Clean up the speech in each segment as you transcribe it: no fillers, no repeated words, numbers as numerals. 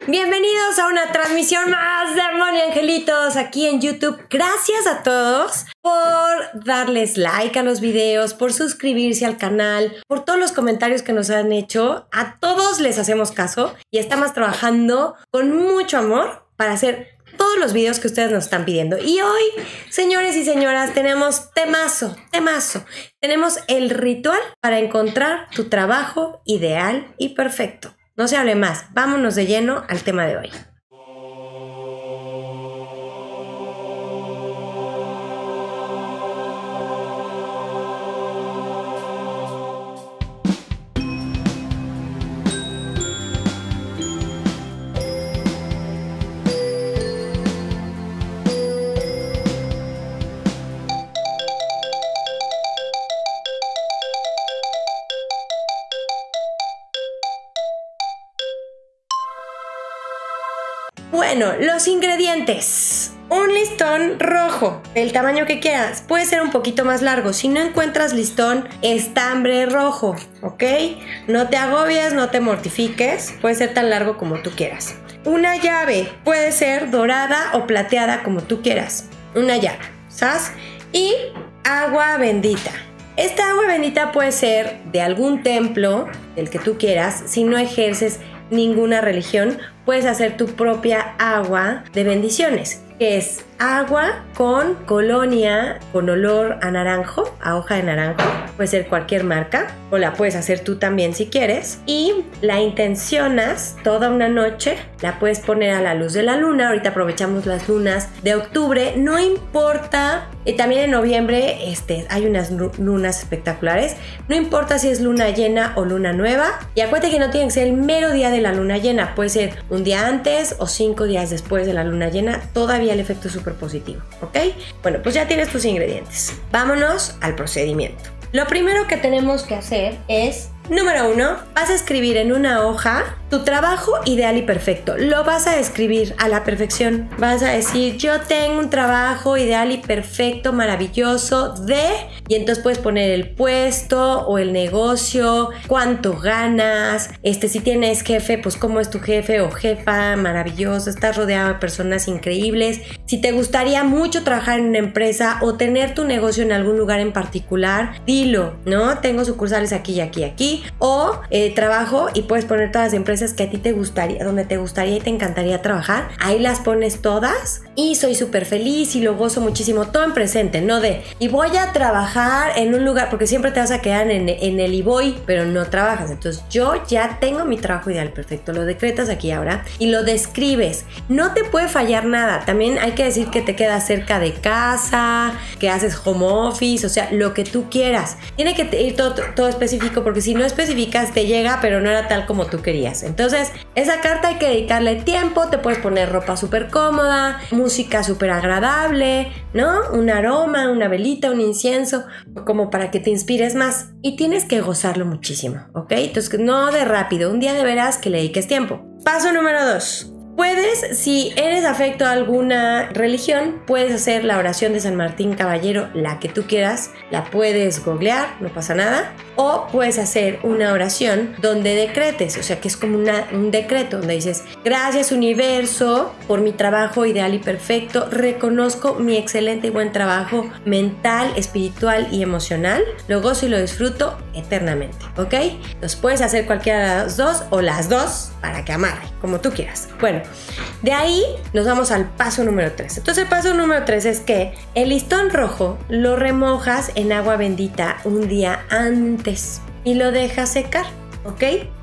Bienvenidos a una transmisión más de Amor y Angelitos aquí en YouTube. Gracias a todos por darles like a los videos, por suscribirse al canal, por todos los comentarios que nos han hecho. A todos les hacemos caso y estamos trabajando con mucho amor para hacer todos los videos que ustedes nos están pidiendo. Y hoy, señores y señoras, tenemos temazo. Tenemos el ritual para encontrar tu trabajo ideal y perfecto. No se hable más, vámonos de lleno al tema de hoy. Bueno, los ingredientes. Un listón rojo, del tamaño que quieras. Puede ser un poquito más largo. Si no encuentras listón, estambre rojo, ¿ok? No te agobies, no te mortifiques. Puede ser tan largo como tú quieras. Una llave. Puede ser dorada o plateada como tú quieras. Una llave, ¿sabes? Y agua bendita. Esta agua bendita puede ser de algún templo, del que tú quieras. Si no ejerces ninguna religión, puedes hacer tu propia agua de bendiciones, que es agua con colonia con olor a naranjo, a hoja de naranjo. Puede ser cualquier marca o la puedes hacer tú también si quieres, y la intencionas toda una noche. La puedes poner a la luz de la luna. Ahorita aprovechamos las lunas de octubre, no importa. También en noviembre hay unas lunas espectaculares. No importa si es luna llena o luna nueva. Y acuérdate que no tiene que ser el mero día de la luna llena. Puede ser un día antes o 5 días después de la luna llena. Todavía el efecto es súper positivo, ¿ok? Bueno, pues ya tienes tus ingredientes. Vámonos al procedimiento. Lo primero que tenemos que hacer es, número 1, vas a escribir en una hoja tu trabajo ideal y perfecto. Lo vas a escribir a la perfección. Vas a decir, yo tengo un trabajo ideal y perfecto, maravilloso de... Y entonces puedes poner el puesto o el negocio, cuánto ganas, si tienes jefe, pues cómo es tu jefe o jefa, maravilloso, estás rodeado de personas increíbles. Si te gustaría mucho trabajar en una empresa o tener tu negocio en algún lugar en particular, dilo, ¿no? Tengo sucursales aquí y aquí y aquí. O trabajo, y puedes poner todas las empresas que a ti te gustaría, donde te gustaría y te encantaría trabajar. Ahí las pones todas y soy súper feliz y lo gozo muchísimo. Todo en presente, no de y voy a trabajar en un lugar, porque siempre te vas a quedar en el y voy, pero no trabajas. Entonces yo ya tengo mi trabajo ideal perfecto. Lo decretas aquí ahora y lo describes. No te puede fallar nada. También hay que decir que te quedas cerca de casa, que haces home office, o sea, lo que tú quieras. Tiene que ir todo específico, porque si no especificas te llega, pero no era tal como tú querías. Entonces, esa carta hay que dedicarle tiempo. Te puedes poner ropa súper cómoda, música súper agradable, ¿no? Un aroma, una velita, un incienso, como para que te inspires más. Y tienes que gozarlo muchísimo, ¿ok? Entonces, no de rápido. Un día de veras que le dediques tiempo. Paso número 2. Puedes, si eres afecto a alguna religión, puedes hacer la oración de San Martín Caballero, la que tú quieras. La puedes googlear, no pasa nada. O puedes hacer una oración donde decretes, o sea que es como un decreto donde dices: gracias universo por mi trabajo ideal y perfecto, reconozco mi excelente y buen trabajo mental, espiritual y emocional, lo gozo y lo disfruto eternamente, ¿ok? Entonces puedes hacer cualquiera de las dos o las dos para que amarre, como tú quieras. Bueno, de ahí nos vamos al paso número 3. Entonces el paso número 3 es que el listón rojo lo remojas en agua bendita un día antes y lo dejas secar, ¿ok?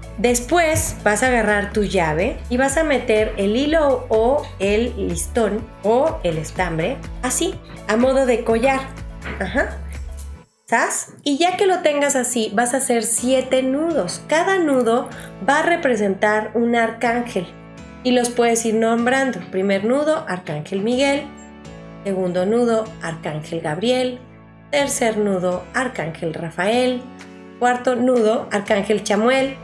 Después vas a agarrar tu llave y vas a meter el hilo o el listón o el estambre así, a modo de collar. Ajá. ¿Sabes? Y ya que lo tengas así, vas a hacer 7 nudos. Cada nudo va a representar un arcángel y los puedes ir nombrando. Primer nudo, Arcángel Miguel. Segundo nudo, Arcángel Gabriel. Tercer nudo, Arcángel Rafael. Cuarto nudo, Arcángel Chamuel.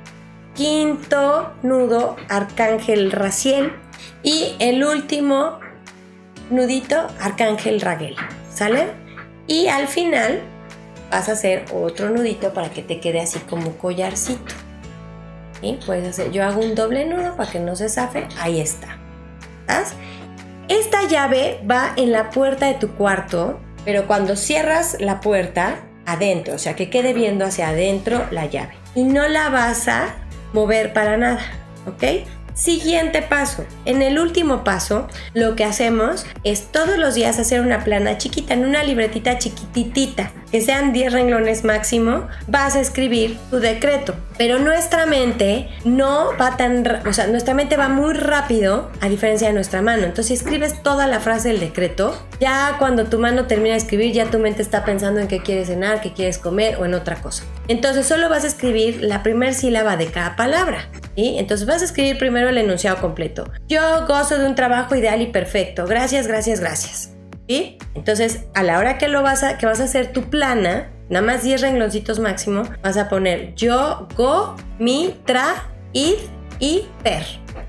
Quinto nudo, Arcángel Raciel. Y el último nudito, Arcángel Raguel. ¿Sale? Y al final vas a hacer otro nudito para que te quede así como collarcito. ¿sí? Puedes hacer, yo hago un doble nudo para que no se zafe, ahí está. ¿Sabes? Esta llave va en la puerta de tu cuarto, pero cuando cierras la puerta, adentro, o sea, que quede viendo hacia adentro la llave. Y no la vas a mover para nada, ¿ok? Siguiente paso. En el último paso, lo que hacemos es todos los días hacer una plana chiquita, en una libretita chiquititita, que sean 10 renglones máximo, vas a escribir tu decreto. Pero nuestra mente no va nuestra mente va muy rápido, a diferencia de nuestra mano. Entonces, si escribes toda la frase del decreto, ya cuando tu mano termina de escribir, ya tu mente está pensando en qué quieres cenar, qué quieres comer o en otra cosa. Entonces, solo vas a escribir la primera sílaba de cada palabra. ¿Sí? Entonces vas a escribir primero el enunciado completo. Yo gozo de un trabajo ideal y perfecto. Gracias, gracias, gracias. ¿Sí? Entonces, a la hora que vas a hacer tu plana, nada más 10 rengloncitos máximo, vas a poner yo, go, mi, tra, id y per.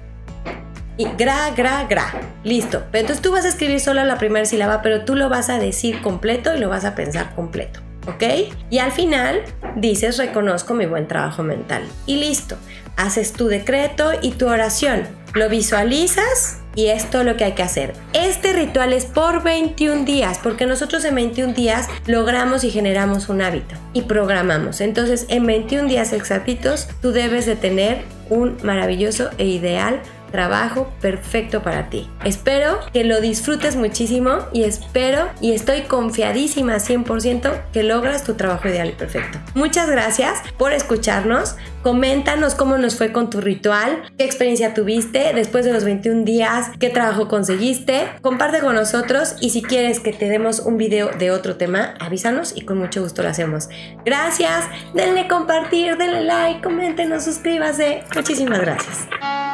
Y gra. Listo. Entonces tú vas a escribir solo la primera sílaba, pero tú lo vas a decir completo y lo vas a pensar completo. ¿Ok? Y al final dices, reconozco mi buen trabajo mental. Y listo. Haces tu decreto y tu oración. Lo visualizas y es todo lo que hay que hacer. Este ritual es por 21 días, porque nosotros en 21 días logramos y generamos un hábito y programamos. Entonces, en 21 días exactitos, tú debes de tener un maravilloso e ideal trabajo perfecto para ti. Espero que lo disfrutes muchísimo y estoy confiadísima 100% que logras tu trabajo ideal y perfecto. Muchas gracias por escucharnos. Coméntanos cómo nos fue con tu ritual, qué experiencia tuviste después de los 21 días, qué trabajo conseguiste. Comparte con nosotros y si quieres que te demos un video de otro tema, avísanos y con mucho gusto lo hacemos. Gracias, denle compartir, denle like, coméntenos, suscríbase. Muchísimas gracias.